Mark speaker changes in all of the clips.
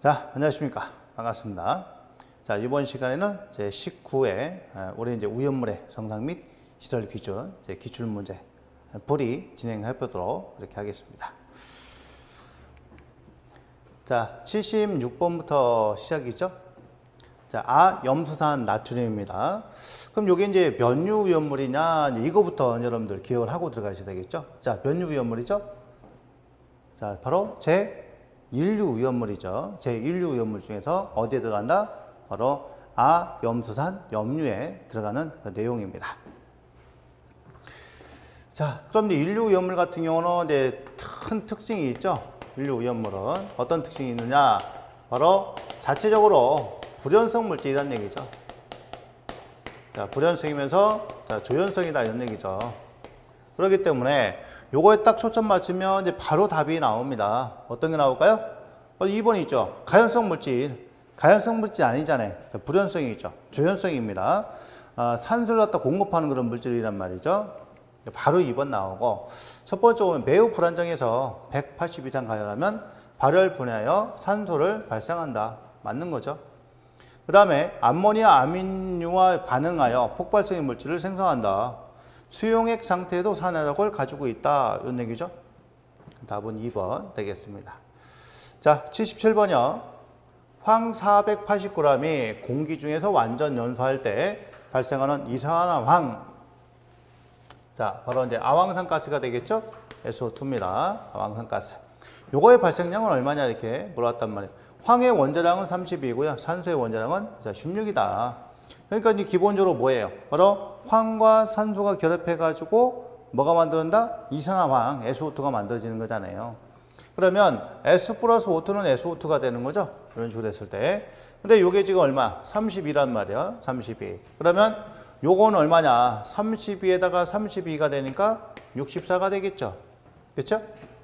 Speaker 1: 자, 안녕하십니까. 반갑습니다. 자, 이번 시간에는 제 19회 올해 이제 우연물의 성상 및 시설 기준 기출 문제 풀이 진행해 보도록 이렇게 하겠습니다. 자, 76번부터 시작이죠. 자, 염수산 나트륨입니다. 그럼 이게 이제 면류 우연물이냐, 이거부터 여러분들 기억을 하고 들어가셔야 되겠죠. 자, 면류 우연물이죠. 자, 바로 제1류 우연물이죠. 제1류 우연물 중에서 어디에 들어간다? 바로 염수산 염류에 들어가는 그 내용입니다. 자, 그럼 이제 1류 우연물 같은 경우는 이제 큰 특징이 있죠. 1류 우연물은 어떤 특징이 있느냐? 바로 자체적으로 불연성 물질이라는 얘기죠. 자, 불연성이면서 자, 조연성이다 이런 얘기죠. 그렇기 때문에 요거에 딱 초점 맞추면 이제 바로 답이 나옵니다. 어떤 게 나올까요? 2번이 있죠. 가연성 물질. 가연성 물질 아니잖아요. 불연성이 있죠. 조연성입니다. 산소를 갖다 공급하는 그런 물질이란 말이죠. 바로 2번 나오고, 첫 번째 보면 매우 불안정해서 180 이상 가열하면 발열 분해하여 산소를 발생한다. 맞는 거죠. 그 다음에 암모니아 아민유와 반응하여 폭발성의 물질을 생성한다. 수용액 상태에도 산화력을 가지고 있다. 이런 얘기죠. 답은 2번 되겠습니다. 자, 77번이요. 황 480g이 공기 중에서 완전 연소할 때 발생하는 이산화황. 자, 바로 이제 아황산가스가 되겠죠? SO2입니다. 아황산가스. 요거의 발생량은 얼마냐 이렇게 물어봤단 말이에요. 황의 원자량은 32이고요. 산소의 원자량은 16이다. 그러니까 이제 기본적으로 뭐예요? 바로 황과 산소가 결합해가지고 뭐가 만들어진다? 이산화황, SO2가 만들어지는 거잖아요. 그러면 S 플러스 O2는 SO2가 되는 거죠? 이런 식으로 했을 때. 근데 요게 지금 얼마? 32란 말이야. 32. 그러면 요거는 얼마냐? 32에다가 32가 되니까 64가 되겠죠? 그렇죠?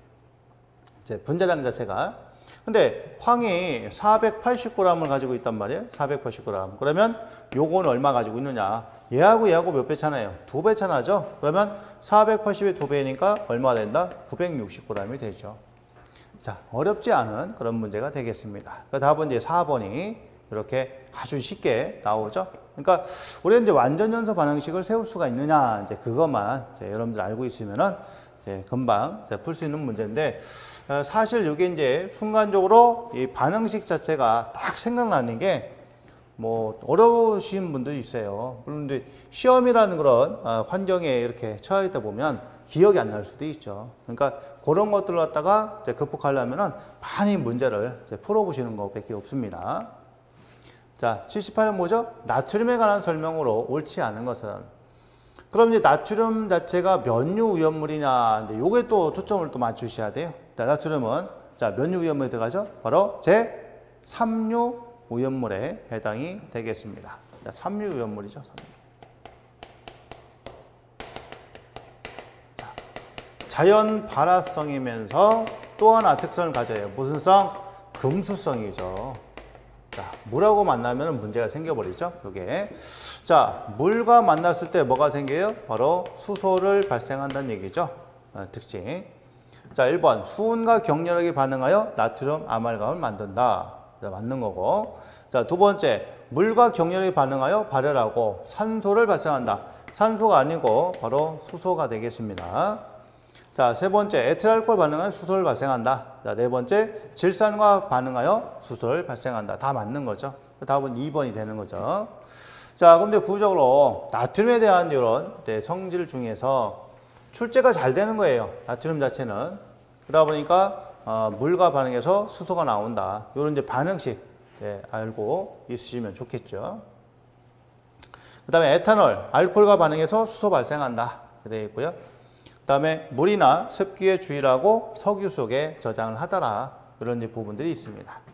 Speaker 1: 이제 분자량 자체가. 근데 황이 480g을 가지고 있단 말이에요. 480g. 그러면 요거는 얼마 가지고 있느냐? 얘하고 얘하고 몇 배 차나요? 2배 차나죠? 그러면 480의 2배니까 얼마 된다? 960g이 되죠. 자, 어렵지 않은 그런 문제가 되겠습니다. 그 답은 이제 4번이 이렇게 아주 쉽게 나오죠. 그러니까 우리는 이제 완전 연소 반응식을 세울 수가 있느냐, 이제 그것만 이제 여러분들 알고 있으면은 이제 금방 풀 수 있는 문제인데, 사실 이게 이제 순간적으로 이 반응식 자체가 딱 생각나는 게 뭐 어려우신 분들이 있어요. 그런데 시험이라는 그런 환경에 이렇게 처해있다 보면 기억이 안 날 수도 있죠. 그러니까 그런 것들을 갖다가 이제 극복하려면은 많이 문제를 이제 풀어보시는 것밖에 없습니다. 자, 78은 뭐죠? 나트륨에 관한 설명으로 옳지 않은 것은. 그럼 이제 나트륨 자체가 면류 우연물이냐, 이제 요게 또 초점을 또 맞추셔야 돼요. 자, 나트륨은 자, 면류 우연물에 들어가죠? 바로 제3류 우연물에 해당이 되겠습니다. 자, 3류 우연물이죠. 3류. 자, 자연 발화성이면서 또 하나 특성을 가져요. 무슨 성? 금수성이죠. 자, 물하고 만나면 문제가 생겨버리죠. 요게. 자, 물과 만났을 때 뭐가 생겨요? 바로 수소를 발생한다는 얘기죠. 특징. 자, 1번. 수은과 격렬하게 반응하여 나트륨 아말감을 만든다. 자, 맞는 거고. 자, 두 번째. 물과 격렬하게 반응하여 발열하고 산소를 발생한다. 산소가 아니고 바로 수소가 되겠습니다. 자, 세 번째. 에틸알코올 반응하여 수소를 발생한다. 자, 네 번째. 질산과 반응하여 수소를 발생한다. 다 맞는 거죠. 답은 2번이 되는 거죠. 자, 그런데 구조적으로 나트륨에 대한 이런 성질 중에서 출제가 잘 되는 거예요. 나트륨 자체는. 그러다 보니까 물과 반응해서 수소가 나온다. 이런 이제 반응식 알고 있으시면 좋겠죠. 그 다음에 에탄올, 알코올과 반응해서 수소 발생한다. 되어 있고요. 그 다음에 물이나 습기에 주의하고 석유 속에 저장을 하더라. 이런 부분들이 있습니다.